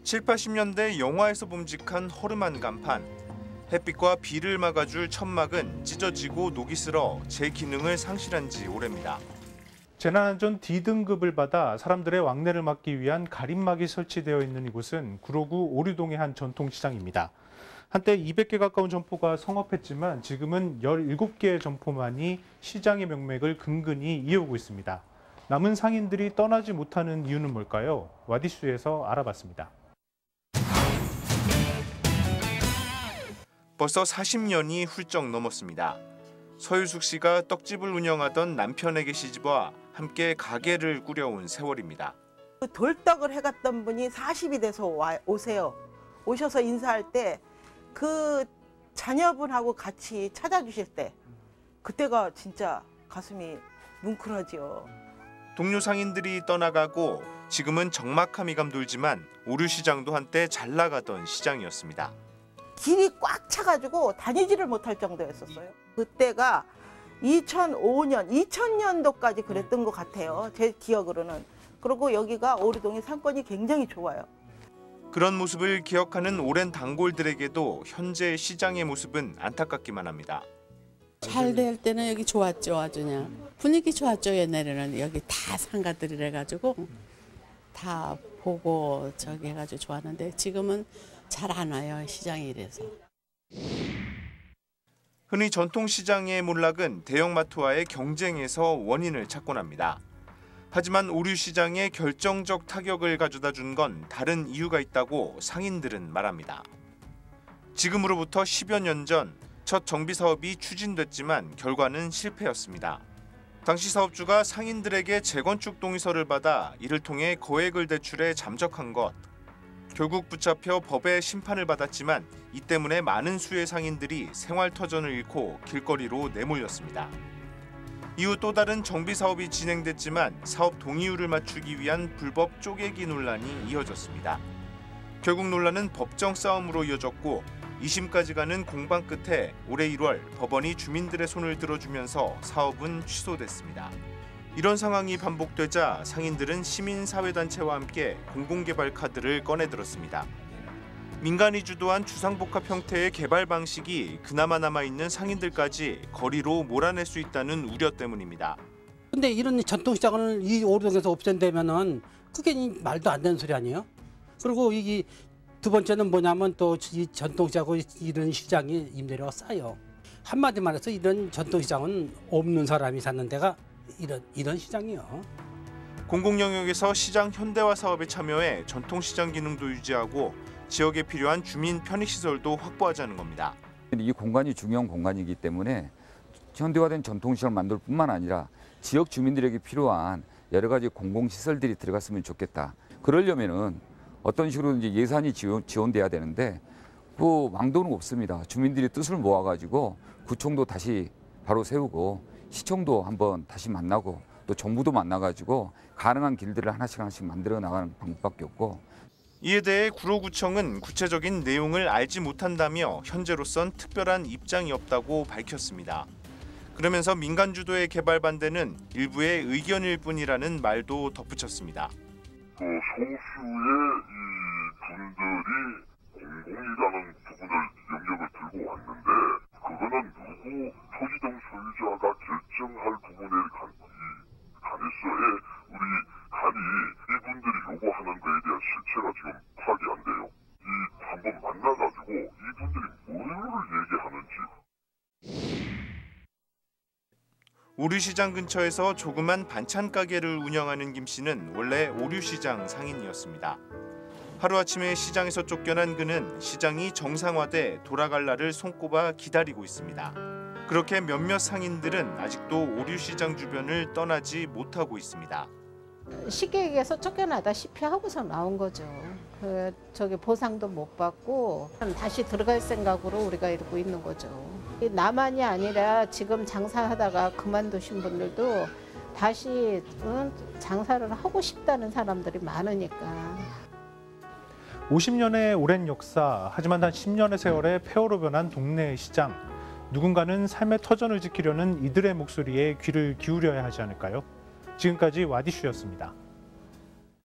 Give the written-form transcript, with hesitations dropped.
7, 80년대 영화에서 봄직한 허름한 간판. 햇빛과 비를 막아줄 천막은 찢어지고 녹이 슬어 제 기능을 상실한 지 오래입니다. 재난안전 D등급을 받아 사람들의 왕래를 막기 위한 가림막이 설치되어 있는 이곳은 구로구 오류동의 한 전통시장입니다. 한때 200개 가까운 점포가 성업했지만 지금은 17개의 점포만이 시장의 명맥을 근근히 이어오고 있습니다. 남은 상인들이 떠나지 못하는 이유는 뭘까요? 와디슈에서 알아봤습니다. 벌써 40년이 훌쩍 넘었습니다. 서유숙 씨가 떡집을 운영하던 남편에게 시집와 함께 가게를 꾸려온 세월입니다. 돌떡을 해갔던 분이 40이 돼서 오세요. 오셔서 인사할 때 그 자녀분하고 같이 찾아주실 때 그때가 진짜 가슴이 뭉클하지요. 동료 상인들이 떠나가고 지금은 적막함이 감돌지만 오류시장도 한때 잘 나가던 시장이었습니다. 길이 꽉 차가지고 다니지를 못할 정도였었어요. 그때가 2005년, 2000년도까지 그랬던 것 같아요. 제 기억으로는. 그리고 여기가 오류동의 상권이 굉장히 좋아요. 그런 모습을 기억하는 오랜 단골들에게도 현재 시장의 모습은 안타깝기만 합니다. 잘 될 때는 여기 좋았죠. 아주 그냥 분위기 좋았죠. 옛날에는 여기 다 상가들이라 가지고 다 보고 저기 해가지고 좋았는데 지금은 잘 안 와요. 시장이 이래서. 흔히 전통시장의 몰락은 대형마트와의 경쟁에서 원인을 찾곤 합니다. 하지만 오류시장에 결정적 타격을 가져다 준 건 다른 이유가 있다고 상인들은 말합니다. 지금으로부터 10여 년 전 첫 정비사업이 추진됐지만 결과는 실패였습니다. 당시 사업주가 상인들에게 재건축 동의서를 받아 이를 통해 거액을 대출해 잠적한 것. 결국 붙잡혀 법의 심판을 받았지만 이 때문에 많은 수의 상인들이 생활터전을 잃고 길거리로 내몰렸습니다. 이후 또 다른 정비 사업이 진행됐지만 사업 동의율을 맞추기 위한 불법 쪼개기 논란이 이어졌습니다. 결국 논란은 법정 싸움으로 이어졌고 2심까지 가는 공방 끝에 올해 1월 법원이 주민들의 손을 들어주면서 사업은 취소됐습니다. 이런 상황이 반복되자 상인들은 시민사회단체와 함께 공공개발 카드를 꺼내들었습니다. 민간이 주도한 주상복합 형태의 개발 방식이 그나마 남아있는 상인들까지 거리로 몰아낼 수 있다는 우려 때문입니다. 근데 이런 전통시장을 이 오류동에서 없앤다면은 그게 말도 안 되는 소리 아니에요? 그리고 이 두 번째는 뭐냐면 또 이 전통시장하고 이런 시장이 임대료가 싸요. 한마디 말해서 이런 전통시장은 없는 사람이 사는 데가 이런 시장이요. 공공영역에서 시장 현대화 사업에 참여해 전통시장 기능도 유지하고 지역에 필요한 주민 편의시설도 확보하자는 겁니다. 이 공간이 중요한 공간이기 때문에 현대화된 전통시장을 만들 뿐만 아니라 지역 주민들에게 필요한 여러 가지 공공시설들이 들어갔으면 좋겠다. 그러려면은 어떤 식으로든지 예산이 지원돼야 되는데 그 왕도는 없습니다. 주민들이 뜻을 모아가지고 구청도 다시 바로 세우고 시청도 한번 다시 만나고 또 정부도 만나가지고 가능한 길들을 하나씩 만들어 나가는 방법밖에 없고. 이에 대해 구로구청은 구체적인 내용을 알지 못한다며 현재로선 특별한 입장이 없다고 밝혔습니다. 그러면서 민간 주도의 개발 반대는 일부의 의견일 뿐이라는 말도 덧붙였습니다. 소수의 이 분들이 공공이라는 부분을 영역을 들고 왔는데 그거는 누구 토지등 소유자가 결정할 부분에 관해서의 우리 간이 이분들이 요구하는 거에 대한 실체가 지금 파악이 안 돼요. 한번 만나가지고 이분들이 뭘 얘기하는지. 오류시장 근처에서 조그만 반찬 가게를 운영하는 김 씨는 원래 오류시장 상인이었습니다. 하루아침에 시장에서 쫓겨난 그는 시장이 정상화돼 돌아갈 날을 손꼽아 기다리고 있습니다. 그렇게 몇몇 상인들은 아직도 오류시장 주변을 떠나지 못하고 있습니다. 쉽게 얘기해서 쫓겨나다시피 하고서 나온 거죠. 저기 보상도 못 받고 다시 들어갈 생각으로 우리가 이러고 있는 거죠. 나만이 아니라 지금 장사하다가 그만두신 분들도 다시 장사를 하고 싶다는 사람들이 많으니까. 50년의 오랜 역사, 하지만 단 10년의 세월에 폐허로 변한 동네 시장. 누군가는 삶의 터전을 지키려는 이들의 목소리에 귀를 기울여야 하지 않을까요? 지금까지 와디슈였습니다.